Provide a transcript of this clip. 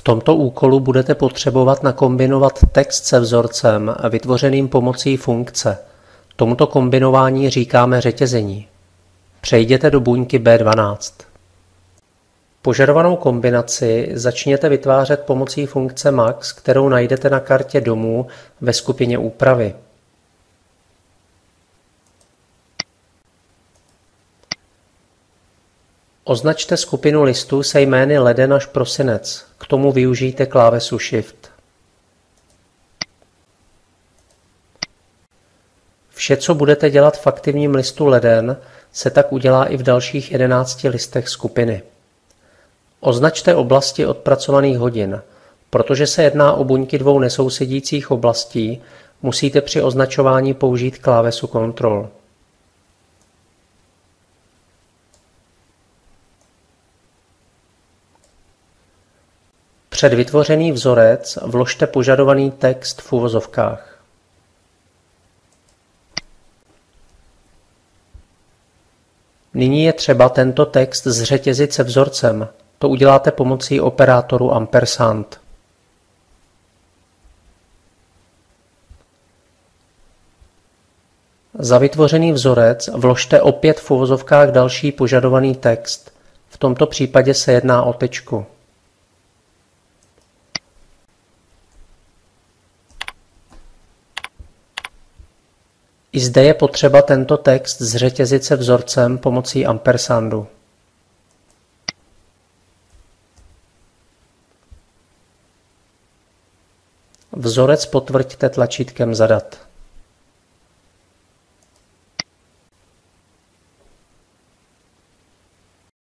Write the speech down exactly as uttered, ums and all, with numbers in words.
tomto úkolu budete potřebovat nakombinovat text se vzorcem vytvořeným pomocí funkce. Tomuto kombinování říkáme řetězení. Přejděte do buňky bé dvanáct. Požadovanou kombinaci začněte vytvářet pomocí funkce max, kterou najdete na kartě domů ve skupině úpravy. Označte skupinu listů se jmény leden až prosinec, k tomu využijte klávesu Shift. Vše, co budete dělat v aktivním listu leden, se tak udělá i v dalších jedenácti listech skupiny. Označte oblasti odpracovaných hodin. Protože se jedná o buňky dvou nesousedících oblastí, musíte při označování použít klávesu Ctrl. Před vytvořený vzorec vložte požadovaný text v uvozovkách. Nyní je třeba tento text zřetězit se vzorcem. To uděláte pomocí operátoru ampersand. Za vytvořený vzorec vložte opět v uvozovkách další požadovaný text. V tomto případě se jedná o tečku. I zde je potřeba tento text zřetězit se vzorcem pomocí ampersandu. Vzorec potvrďte tlačítkem Zadat.